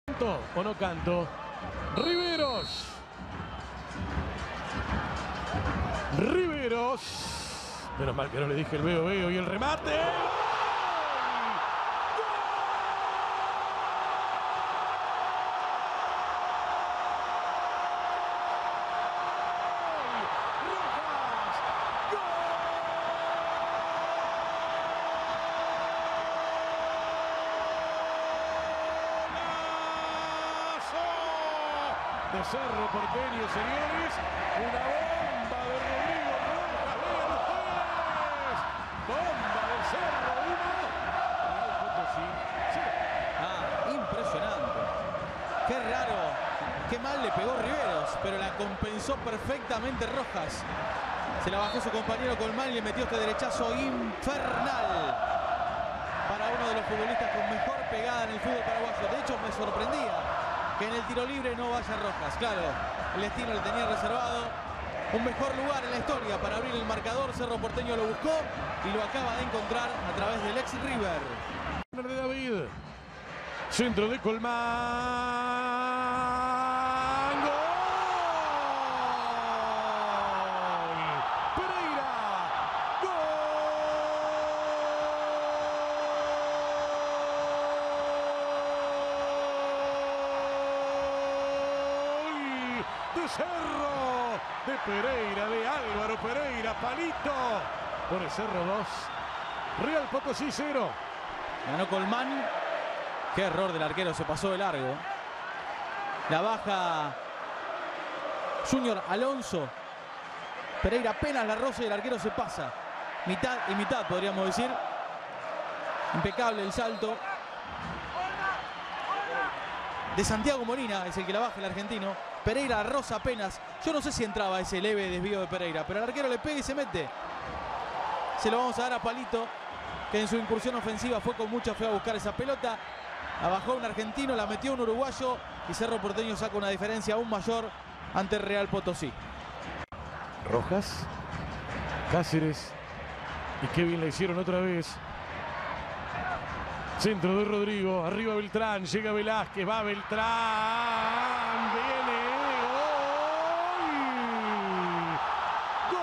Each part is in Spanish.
¿Canto o no canto? Riveros. Riveros. Menos mal que no le dije el veo y el remate. De Cerro Porteño, señores, una bomba de Rodrigo Rojas, vean ustedes, bomba de Cerro, Impresionante, qué raro, qué mal le pegó Riveros, pero la compensó perfectamente Rojas, se la bajó su compañero Colmán y le metió este derechazo infernal para uno de los futbolistas con mejor pegada en el fútbol paraguayo. De hecho, me sorprendía que en el tiro libre no vaya Rojas. Claro, el destino le tenía reservado un mejor lugar en la historia para abrir el marcador. Cerro Porteño lo buscó y lo acaba de encontrar a través del ex River. De David, centro de Colmán, ¡gol! Pereira, de Cerro, de Pereira, de Álvaro Pereira, palito, por el Cerro 2, Real Potosí 0. Ganó Colmán, qué error del arquero, se pasó de largo. La baja Junior Alonso, Pereira apenas la roza y el arquero se pasa. Mitad y mitad podríamos decir. Impecable el salto de Santiago Molina, es el que la baja el argentino. Pereira roza apenas. Yo no sé si entraba ese leve desvío de Pereira, pero el arquero le pega y se mete. Se lo vamos a dar a Palito, que en su incursión ofensiva fue con mucha fe a buscar esa pelota. La bajó un argentino, la metió un uruguayo y Cerro Porteño saca una diferencia aún mayor ante el Real Potosí. Rojas, Cáceres y qué bien la hicieron otra vez. Centro de Rodrigo, arriba Beltrán, llega Velázquez, va Beltrán, viene, ¡gol!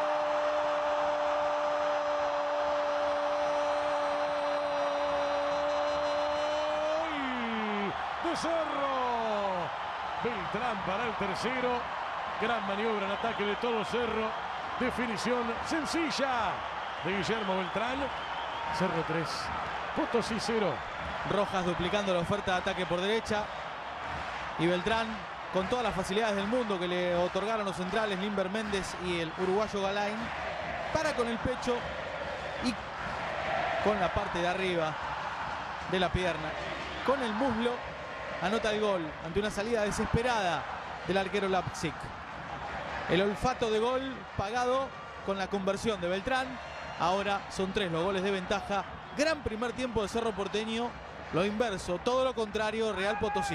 ¡Gol! De Cerro, Beltrán para el tercero, gran maniobra en ataque de todo Cerro, definición sencilla de Guillermo Beltrán. Cerro 3, Potosí 0. Rojas duplicando la oferta de ataque por derecha y Beltrán con todas las facilidades del mundo que le otorgaron los centrales Limber Méndez y el uruguayo Galain, para con el pecho y con la parte de arriba de la pierna, con el muslo, anota el gol ante una salida desesperada del arquero Lapsic. El olfato de gol pagado con la conversión de Beltrán. Ahora son 3 los goles de ventaja. Gran primer tiempo de Cerro Porteño. Lo inverso, todo lo contrario, Real Potosí.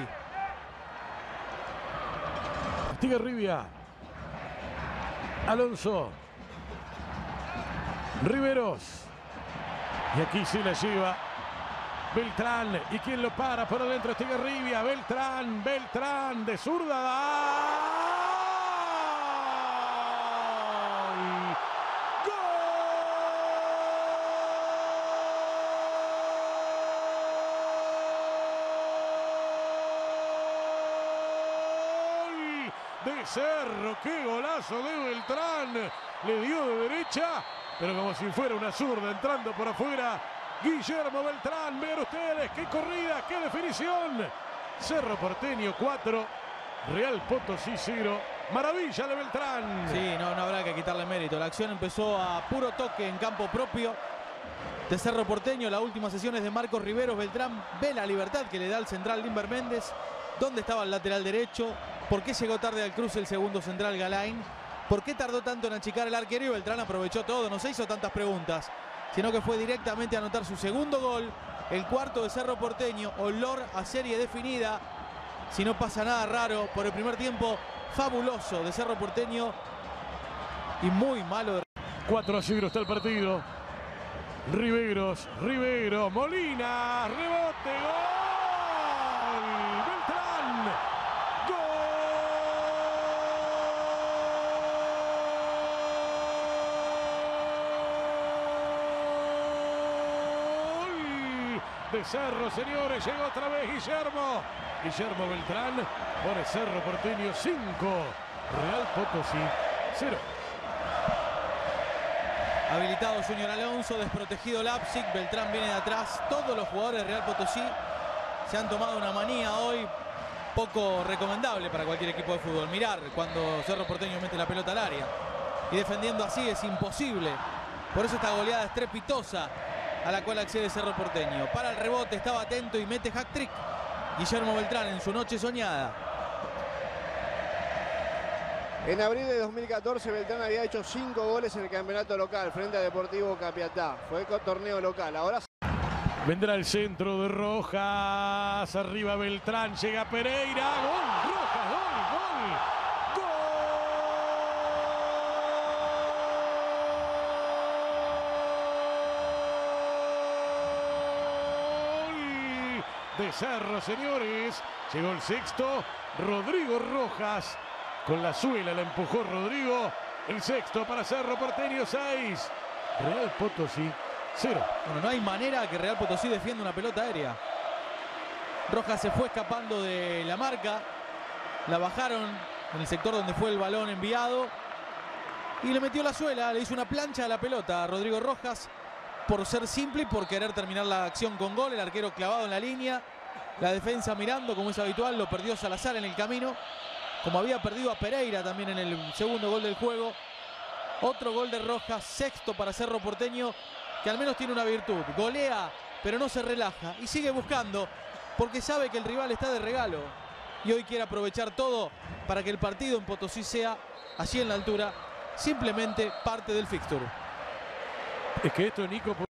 Estigarribia, Alonso, Riveros, y aquí se la lleva Beltrán, y quien lo para por adentro, Estigarribia, Beltrán, de zurda, de Cerro, qué golazo de Beltrán, le dio de derecha, pero como si fuera una zurda entrando por afuera, Guillermo Beltrán, vean ustedes, qué corrida, qué definición, Cerro Porteño 4, Real Potosí 0, maravilla de Beltrán. Sí, no habrá que quitarle mérito, la acción empezó a puro toque en campo propio de Cerro Porteño, la última sesión es de Marcos Riveros. Beltrán ve la libertad que le da el central Limber Méndez. ¿Dónde estaba el lateral derecho? ¿Por qué llegó tarde al cruce el segundo central Galain? ¿Por qué tardó tanto en achicar el arquero? Y Beltrán aprovechó todo, no se hizo tantas preguntas, sino que fue directamente a anotar su segundo gol, el cuarto de Cerro Porteño, olor a serie definida, si no pasa nada raro, por el primer tiempo fabuloso de Cerro Porteño y muy malo. 4-0 está el partido. Riveros, Molina, rebote, gol. de Cerro, señores. Llega otra vez Guillermo. Guillermo Beltrán pone Cerro Porteño 5. Real Potosí 0. Habilitado Junior Alonso, desprotegido Leipzig, Beltrán viene de atrás. Todos los jugadores de Real Potosí se han tomado una manía hoy poco recomendable para cualquier equipo de fútbol. Mirar cuando Cerro Porteño mete la pelota al área. Y defendiendo así es imposible. Por eso esta goleada estrepitosa a la cual accede Cerro Porteño. Para el rebote, estaba atento y mete hat-trick Guillermo Beltrán en su noche soñada. En abril de 2014 Beltrán había hecho 5 goles en el campeonato local frente a Deportivo Capiatá. Fue torneo local. Ahora vendrá el centro de Rojas. Arriba Beltrán. Llega Pereira. Gol. Rojas. Gol. Gol. De Cerro, señores. Llegó el sexto. Rodrigo Rojas. Con la suela la empujó Rodrigo. El sexto para Cerro Porteño 6. Real Potosí 0. Bueno, no hay manera que Real Potosí defienda una pelota aérea. Rojas se fue escapando de la marca. La bajaron en el sector donde fue el balón enviado. Y le metió la suela, le hizo una plancha a la pelota a Rodrigo Rojas. Por ser simple y por querer terminar la acción con gol. El arquero clavado en la línea. La defensa mirando como es habitual. Lo perdió Salazar en el camino. Como había perdido a Pereira también en el segundo gol del juego. Otro gol de Rojas, sexto para Cerro Porteño, que al menos tiene una virtud. Golea, pero no se relaja y sigue buscando porque sabe que el rival está de regalo. Y hoy quiere aprovechar todo para que el partido en Potosí sea, allí en la altura, simplemente parte del fixture. Es que esto, Nico...